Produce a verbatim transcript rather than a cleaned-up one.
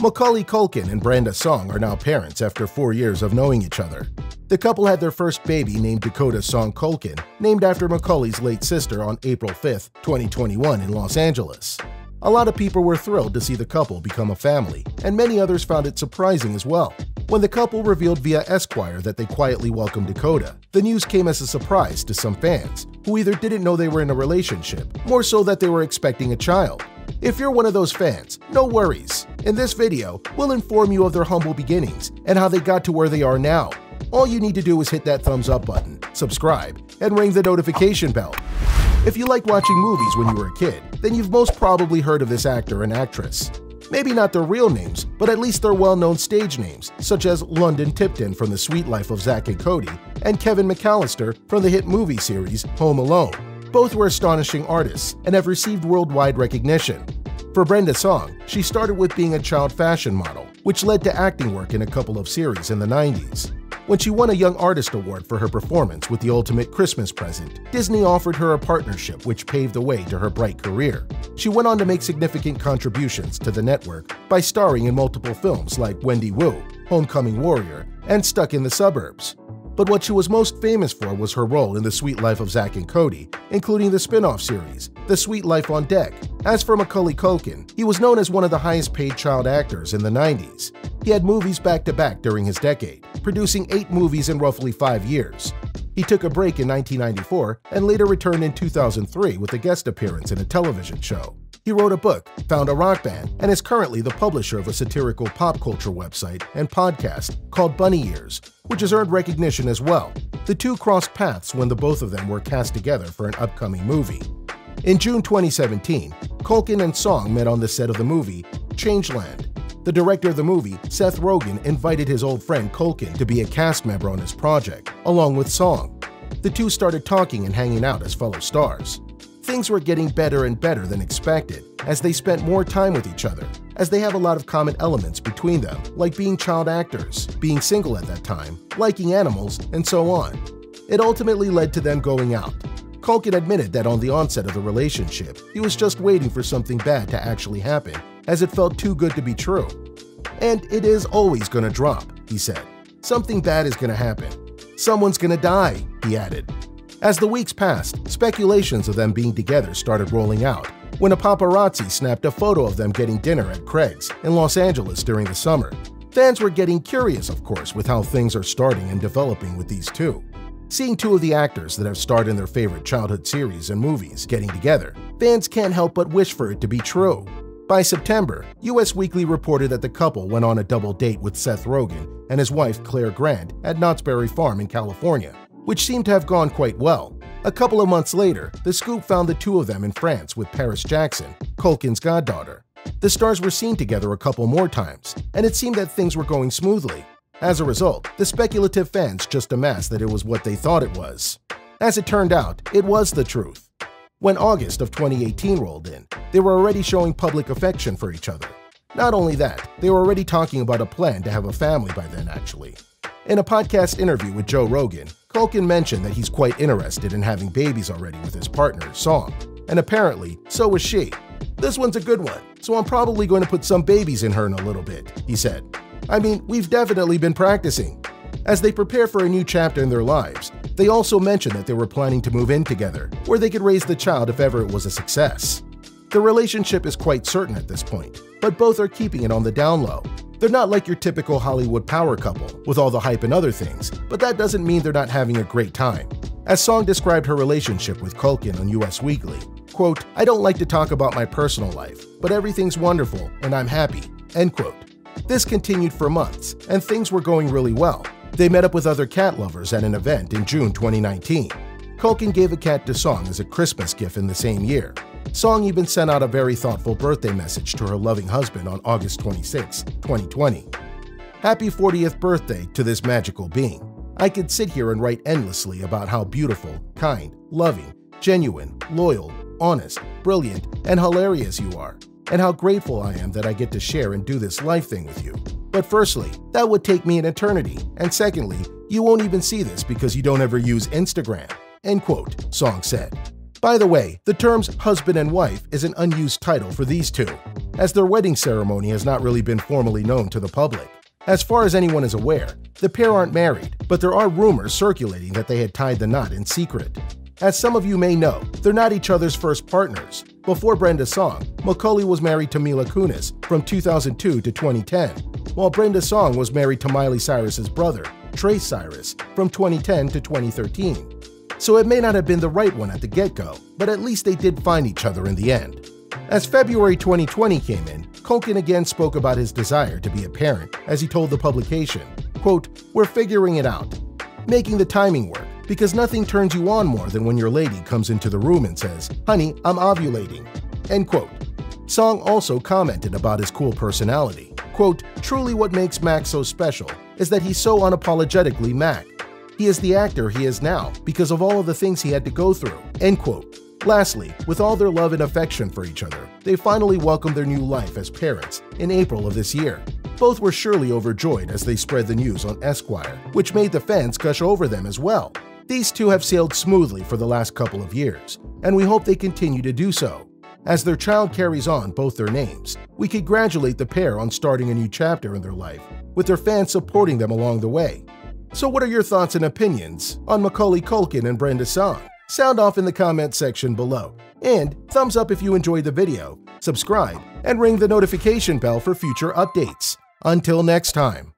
Macaulay Culkin and Brenda Song are now parents after four years of knowing each other. The couple had their first baby named Dakota Song Culkin, named after Macaulay's late sister, on April fifth, twenty twenty-one in Los Angeles. A lot of people were thrilled to see the couple become a family, and many others found it surprising as well. When the couple revealed via Esquire that they quietly welcomed Dakota, the news came as a surprise to some fans, who either didn't know they were in a relationship, more so that they were expecting a child. If you're one of those fans, no worries. In this video, we'll inform you of their humble beginnings and how they got to where they are now. All you need to do is hit that thumbs up button, subscribe, and ring the notification bell. If you liked watching movies when you were a kid, then you've most probably heard of this actor and actress. Maybe not their real names, but at least their well-known stage names, such as London Tipton from The Suite Life of Zack and Cody, and Kevin McAllister from the hit movie series Home Alone. Both were astonishing artists and have received worldwide recognition. For Brenda Song, she started with being a child fashion model, which led to acting work in a couple of series in the nineties. When she won a Young Artist Award for her performance with The Ultimate Christmas Present, Disney offered her a partnership which paved the way to her bright career. She went on to make significant contributions to the network by starring in multiple films like Wendy Wu, Homecoming Warrior, and Stuck in the Suburbs. But what she was most famous for was her role in The Suite Life of Zack and Cody, including the spin-off series, The Suite Life on Deck. As for Macaulay Culkin, he was known as one of the highest-paid child actors in the nineties. He had movies back-to-back during his decade, producing eight movies in roughly five years. He took a break in nineteen ninety-four and later returned in two thousand three with a guest appearance in a television show. He wrote a book, found a rock band, and is currently the publisher of a satirical pop culture website and podcast called Bunny Ears, which has earned recognition as well. The two crossed paths when the both of them were cast together for an upcoming movie. In June twenty seventeen, Culkin and Song met on the set of the movie Changeland. The director of the movie, Seth Rogen, invited his old friend Culkin to be a cast member on his project, along with Song. The two started talking and hanging out as fellow stars. Things were getting better and better than expected as they spent more time with each other, as they have a lot of common elements between them, like being child actors, being single at that time, liking animals, and so on. It ultimately led to them going out. Culkin admitted that on the onset of the relationship, he was just waiting for something bad to actually happen, as it felt too good to be true. And it is always gonna drop, he said. Something bad is gonna happen. Someone's gonna die, he added. As the weeks passed, speculations of them being together started rolling out when a paparazzi snapped a photo of them getting dinner at Craig's in Los Angeles during the summer. Fans were getting curious, of course, with how things are starting and developing with these two. Seeing two of the actors that have starred in their favorite childhood series and movies getting together, fans can't help but wish for it to be true. By September, U S Weekly reported that the couple went on a double date with Seth Rogen and his wife Claire Grant at Knott's Berry Farm in California, which seemed to have gone quite well. A couple of months later, The Scoop found the two of them in France with Paris Jackson, Culkin's goddaughter. The stars were seen together a couple more times, and it seemed that things were going smoothly. As a result, the speculative fans just amassed that it was what they thought it was. As it turned out, it was the truth. When August of twenty eighteen rolled in, they were already showing public affection for each other. Not only that, they were already talking about a plan to have a family by then, actually. In a podcast interview with Joe Rogan, Culkin mentioned that he's quite interested in having babies already with his partner, Song, and apparently, so was she. "This one's a good one, so I'm probably going to put some babies in her in a little bit," he said. "I mean, we've definitely been practicing." As they prepare for a new chapter in their lives, they also mentioned that they were planning to move in together, where they could raise the child if ever it was a success. The relationship is quite certain at this point, but both are keeping it on the down low. They're not like your typical Hollywood power couple, with all the hype and other things, but that doesn't mean they're not having a great time. As Song described her relationship with Culkin on U S Weekly, quote, "I don't like to talk about my personal life, but everything's wonderful and I'm happy," end quote. This continued for months, and things were going really well. They met up with other cat lovers at an event in June twenty nineteen. Culkin gave a cat to Song as a Christmas gift in the same year. Song even sent out a very thoughtful birthday message to her loving husband on August twenty-sixth, twenty twenty. "Happy fortieth birthday to this magical being. I could sit here and write endlessly about how beautiful, kind, loving, genuine, loyal, honest, brilliant, and hilarious you are, and how grateful I am that I get to share and do this life thing with you. But firstly, that would take me an eternity, and secondly, you won't even see this because you don't ever use Instagram," end quote, Song said. By the way, the terms husband and wife is an unused title for these two. as their wedding ceremony has not really been formally known to the public. As far as anyone is aware, the pair aren't married, but there are rumors circulating that they had tied the knot in secret. As some of you may know, they're not each other's first partners. Before Brenda Song, Macaulay was married to Mila Kunis from two thousand two to twenty ten, while Brenda Song was married to Miley Cyrus's brother, Trace Cyrus, from twenty ten to twenty thirteen. So it may not have been the right one at the get-go, but at least they did find each other in the end. As February twenty twenty came in, Culkin again spoke about his desire to be a parent, as he told the publication, quote, "We're figuring it out, making the timing work, because nothing turns you on more than when your lady comes into the room and says, 'Honey, I'm ovulating,'" end quote. Song also commented about his cool personality, quote, "Truly what makes Mac so special is that he's so unapologetically Mac. He is the actor he is now because of all of the things he had to go through," end quote. Lastly, with all their love and affection for each other, they finally welcomed their new life as parents in April of this year. Both were surely overjoyed as they spread the news on Esquire, which made the fans gush over them as well. These two have sailed smoothly for the last couple of years, and we hope they continue to do so. As their child carries on both their names, we congratulate the pair on starting a new chapter in their life, with their fans supporting them along the way. So what are your thoughts and opinions on Macaulay Culkin and Brenda Song? Sound off in the comment section below. And thumbs up if you enjoyed the video, subscribe, and ring the notification bell for future updates. Until next time.